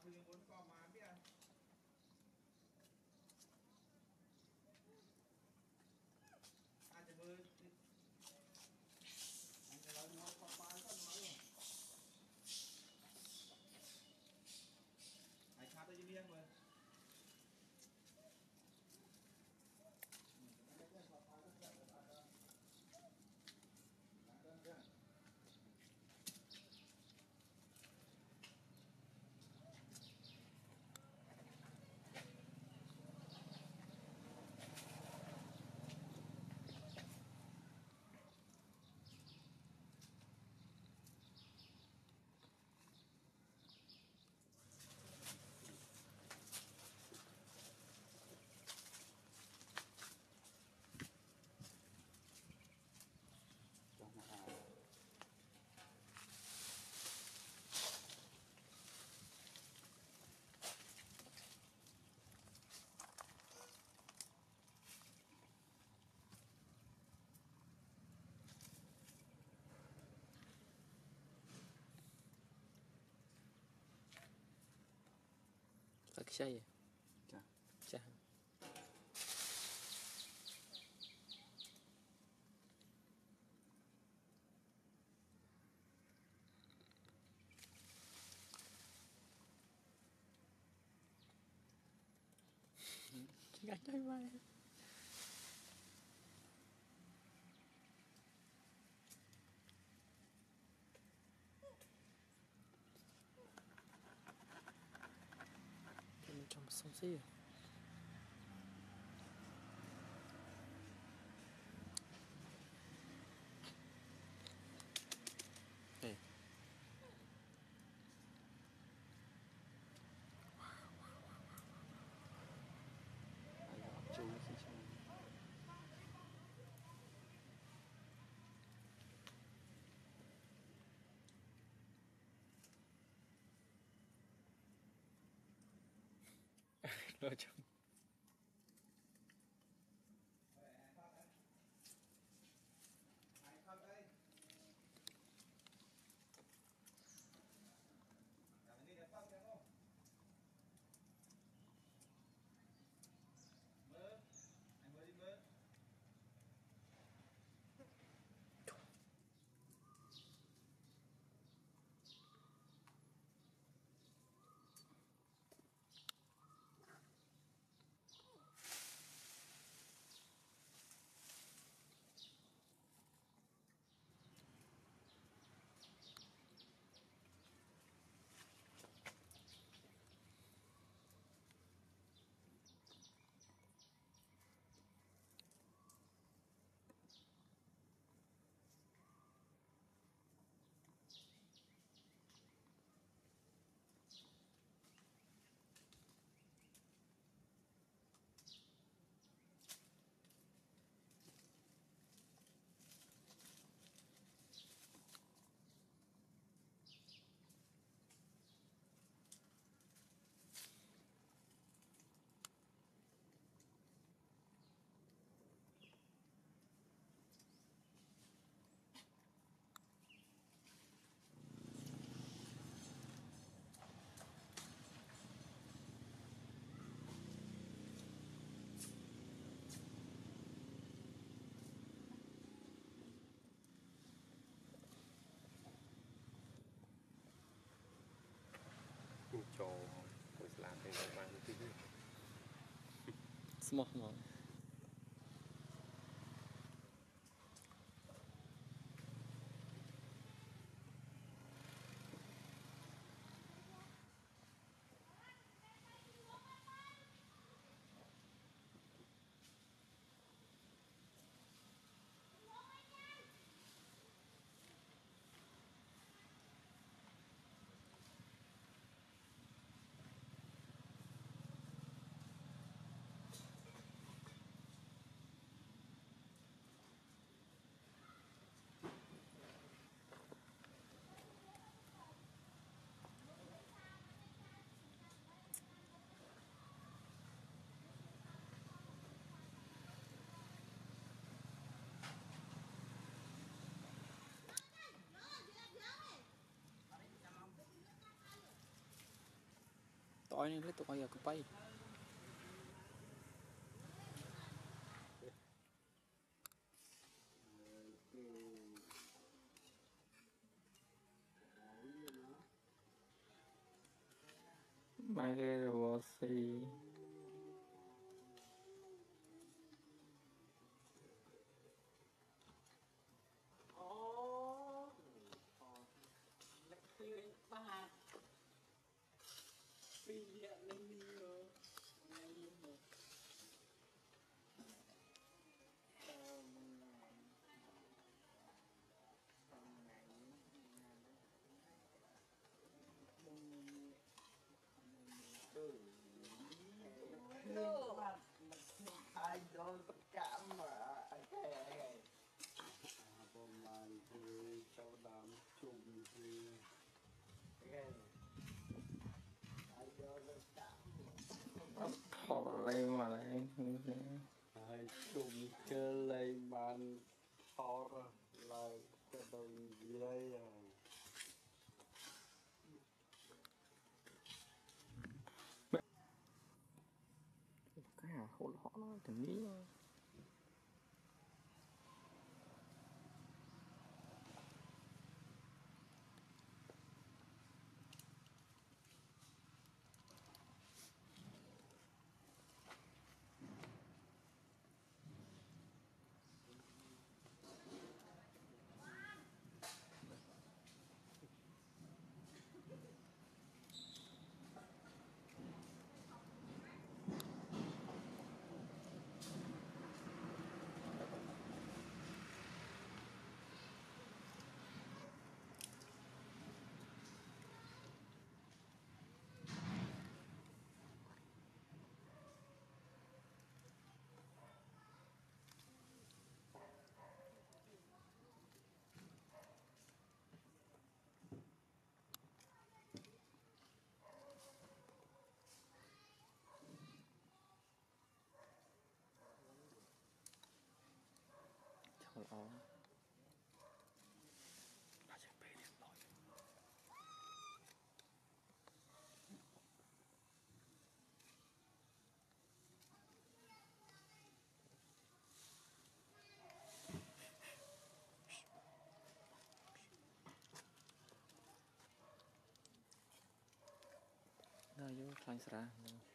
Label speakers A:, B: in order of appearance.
A: lừa muốn con mà biết à ai chỉ mưa anhจะเราน้อยปลาปลาก็น้อยเลยไอ้ชาตัวยี่เลี้ยงเลย
B: Các xây
C: Chà.
B: Chà. Gạch đây vai trong sông xí đây
C: chú xin chào
B: lo trong
A: anh mới đi mưa
C: cho tôi làm cái này mang cái gì
B: small mong Tỏi này lấy tụi bây giờ cứ bay. Mai cái rồi xì.
A: ai đó tất cả mà ai
C: sau đám chùm thì
B: Thọ lên mà lại.
C: hai chùm chơi lấy bàn thọ là cái đồng dây
B: Cái hả hỗn họ nó thằng nghĩ. Trời ơi. Nó sẽ bị điện thoại. Nó vô thành ra.